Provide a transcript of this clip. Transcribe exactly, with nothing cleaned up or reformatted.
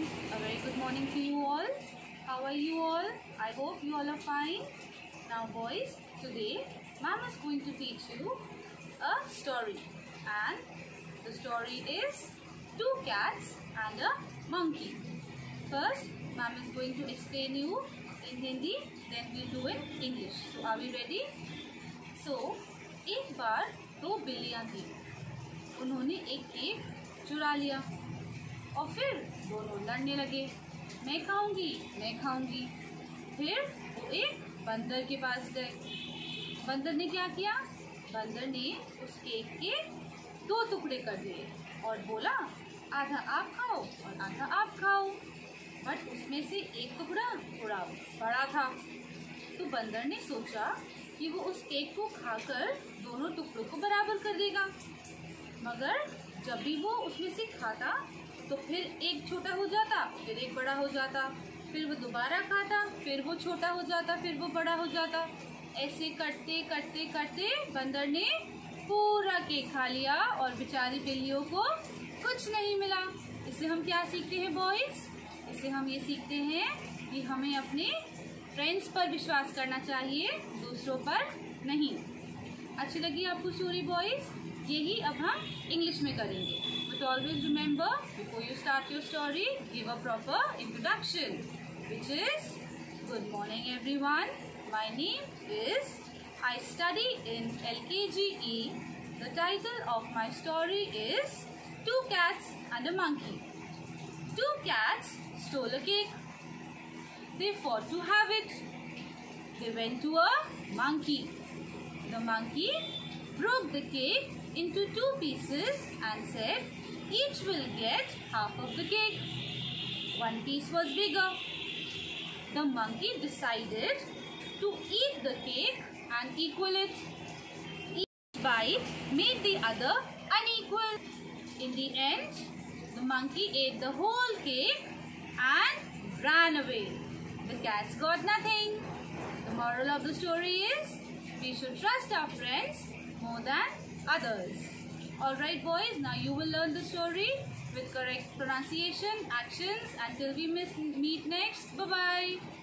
morning. A very good morning to you all. How are you all? I hope you all are fine. Now boys, today Ma'am is going to teach you a story. And the story is Two Cats and a Monkey. First, Ma'am is going to explain you in Hindi, then we'll do in English. So are we ready? So, एक बार दो बिल्लियाँ थी. उन्होंने एक cake चुरा लिया और फिर दोनों लड़ने लगे. मैं खाऊंगी, मैं खाऊंगी. फिर वो एक बंदर के पास गए. बंदर ने क्या किया? बंदर ने उस केक के दो टुकड़े कर दिए और बोला आधा आप खाओ और आधा आप खाओ. बट उसमें से एक टुकड़ा थोड़ा बड़ा था. तो बंदर ने सोचा कि वो उस केक को खाकर दोनों टुकड़ों को बराबर कर देगा. मगर जब भी वो उसमें से खाता तो फिर एक छोटा हो जाता, फिर एक बड़ा हो जाता, फिर वो दोबारा खाता, फिर वो छोटा हो जाता, फिर वो बड़ा हो जाता. ऐसे करते करते करते बंदर ने पूरा केक खा लिया और बेचारी बिल्लियों को कुछ नहीं मिला. इससे हम क्या सीखते हैं बॉयज? इससे हम ये सीखते हैं कि हमें अपने फ्रेंड्स पर विश्वास करना चाहिए, दूसरों पर नहीं. अच्छी लगी आपको स्टोरी बॉयज? यही अब हम इंग्लिश में करेंगे. But always remember, before you start your story, give a proper introduction, which is good morning everyone. My name is, I study in L K G E. The title of my story is Two Cats and a Monkey. Two cats stole a cake. They fought to have it. They went to a monkey. The monkey broke the cake into two pieces and said, each will get half of the cake. One piece was bigger. The monkey decided to eat the cake and equal it. Each bite made the other unequal. In the end, the monkey ate the whole cake and ran away. The cats got nothing. The moral of the story is, we should trust our friends more than others. Alright boys, now you will learn the story with correct pronunciation, actions. Until we meet next, bye-bye.